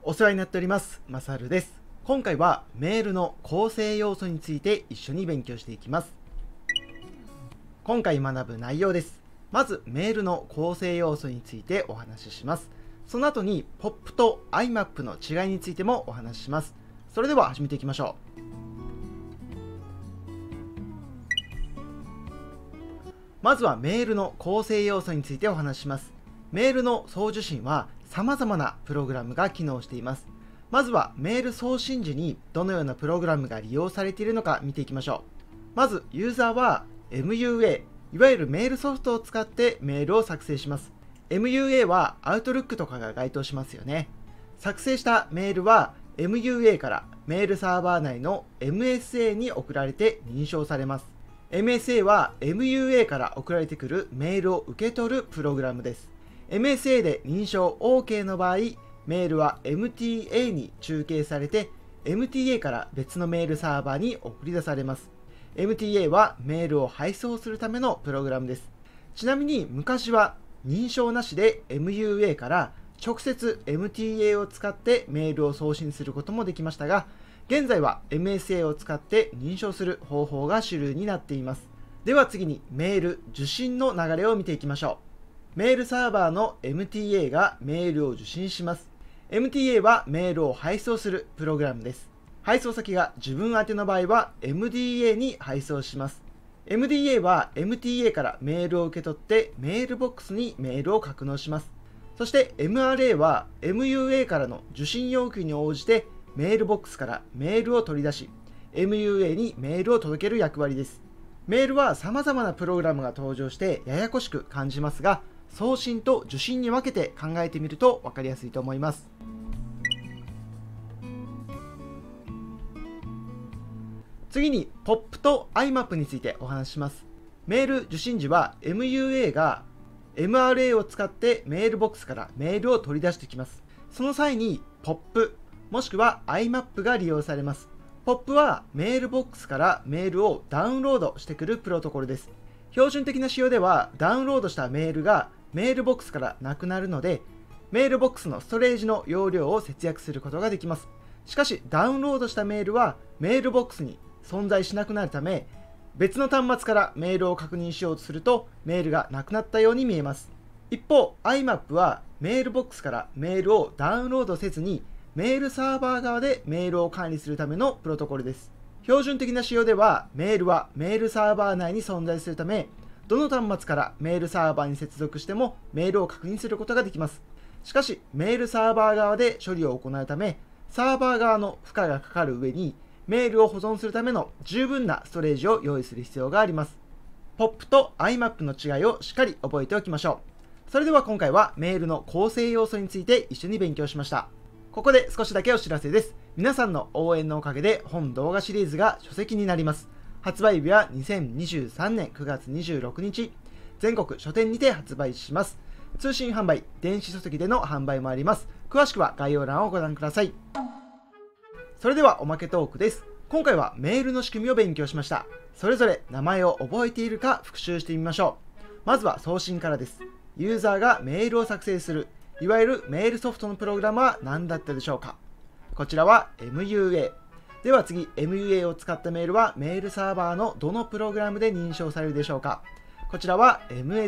お世話になっております。まさるです。今回はメールの構成要素について一緒に勉強していきます。今回学ぶ内容です。まずメールの構成要素についてお話しします。その後に POP と IMAP の違いについてもお話しします。それでは始めていきましょう。まずはメールの構成要素についてお話しします。メールの送受信は様々なプログラムが機能しています。まずはメール送信時にどのようなプログラムが利用されているのか見ていきましょう。まずユーザーは MUA、いわゆるメールソフトを使ってメールを作成します。MUA は Outlook とかが該当しますよね。作成したメールは MUA からメールサーバー内の MSA に送られて認証されます。MSA は MUA から送られてくるメールを受け取るプログラムです。MSA で認証 OK の場合、メールは MTA に中継されて MTA から別のメールサーバーに送り出されます。MTA はメールを配送するためのプログラムです。ちなみに昔は認証なしで MUA から直接 MTA を使ってメールを送信することもできましたが、現在は MSA を使って認証する方法が主流になっています。では次にメール受信の流れを見ていきましょう。メールサーバーの MTA がメールを受信します。MTA はメールを配送するプログラムです。配送先が自分宛ての場合は MDA に配送します。MDA は MTA からメールを受け取ってメールボックスにメールを格納します。そして MRA は MUA からの受信要求に応じてメールボックスからメールを取り出し MUA にメールを届ける役割です。メールは様々なプログラムが登場してややこしく感じますが、送信と受信に分けて考えてみると分かりやすいと思います。次に POP と IMAP についてお話しします。メール受信時は MUA が MRA を使ってメールボックスからメールを取り出してきます。その際に POP もしくは IMAP が利用されます。POP はメールボックスからメールをダウンロードしてくるプロトコルです。標準的な仕様ではダウンロードしたメールがメールボックスからなくなるので、メールボックスのストレージの容量を節約することができます。しかしダウンロードしたメールはメールボックスに存在しなくなるため、別の端末からメールを確認しようとするとメールがなくなったように見えます。一方 IMAP はメールボックスからメールをダウンロードせずにメールサーバー側でメールを管理するためのプロトコルです。標準的な仕様ではメールはメールサーバー内に存在するため、どの端末からメールサーバーに接続してもメールを確認することができます。しかしメールサーバー側で処理を行うため、サーバー側の負荷がかかる上にメールを保存するための十分なストレージを用意する必要があります。POP と IMAP の違いをしっかり覚えておきましょう。それでは今回はメールの構成要素について一緒に勉強しました。ここで少しだけお知らせです。皆さんの応援のおかげで本動画シリーズが書籍になります。発売日は2023年9月26日、全国書店にて発売します。通信販売、電子書籍での販売もあります。詳しくは概要欄をご覧ください。それではおまけトークです。今回はメールの仕組みを勉強しました。それぞれ名前を覚えているか復習してみましょう。まずは送信からです。ユーザーがメールを作成する、いわゆるメールソフトのプログラムは何だったでしょうか。こちらは MUA。では次、MUA を使ったメールはメールサーバーのどのプログラムで認証されるでしょうか。こちらは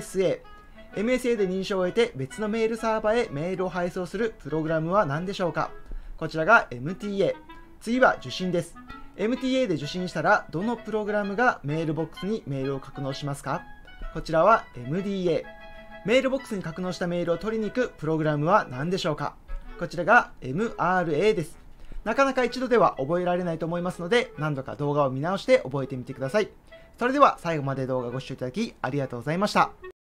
MSA。MSA で認証を得て別のメールサーバーへメールを配送するプログラムは何でしょうか。こちらが MTA。次は受信です。MTA で受信したらどのプログラムがメールボックスにメールを格納しますか。こちらは MDA。メールボックスに格納したメールを取りに行くプログラムは何でしょうか。こちらが MRA です。なかなか一度では覚えられないと思いますので、何度か動画を見直して覚えてみてください。それでは最後まで動画ご視聴いただきありがとうございました。